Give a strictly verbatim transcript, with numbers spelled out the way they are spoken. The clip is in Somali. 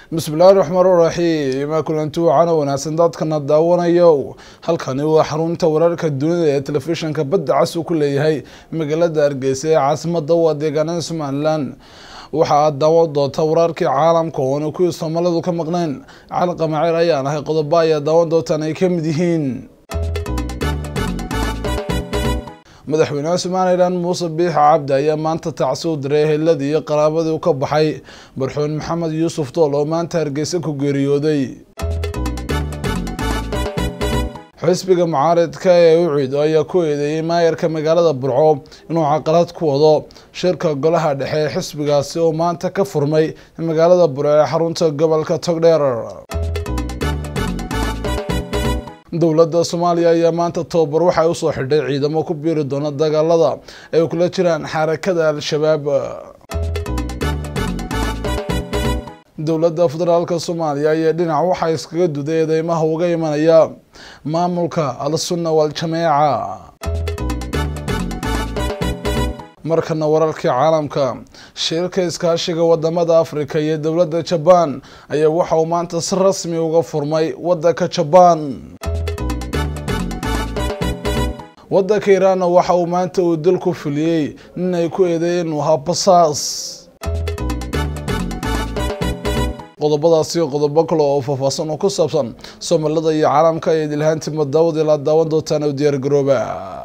بسم الله الرحمن الرحيم ما كلنتو عنا وناسن dadkana daawanayo halkani waa xarunta wararka dunida ee telefishinka badda cas oo ku leeyahay magaalada Hargeysa ee caasimadda waddanka Soomaaliland waxa daawo doonta wararka caalamka oo ku Soomaalidu ka maqnaan calqa macir ayaan ahay qodobo ay daawo doontaan ay kamid yihiin madaxweynaha Soomaaliland Muuse Biixi Cabdi ayaa maanta tacsuud reeheladii iyo qaraabadii uu ka baxay barxuun Maxamed Yuusuf Tool oo maanta Hargeysa ku geeriyooday xisbiga mucaaradka ee U C I D ayaa ku eedeeyay maayarka magaalada Burco inuu caqalad ku wado shirka golaha dhexe ee xisbigaasi oo maanta ka furmay magaalada Burco ee xarunta gobolka Togdheer dowladda Soomaaliya ayaa maanta tababar waxay u soo xidhay ciidamo ku biiri doona dagaalada ay kula jiraan xarakada Al-Shabaab dowladda federaalka Soomaaliya ayaa dhinac waxa iskaga duday eedeymaha uga imanaya maamulka Al-Sunna wal Jameeca markana wararka caalamka shirka iskaashiga wadamada Afrika iyo dowladda Japan ayaa waxa uu maanta si rasmi uga furmay waddanka Japan waddanka Iran waxa uu maanta uu dalku fuliyay in ay ku eedeeyeen wahabasaas qodobadaasi qodobo kale oo faahfaahsan oo ku saabsan Soomaalida iyo caalamka ay dilhaantii madawada la daawan doontaan oo diyaar garooba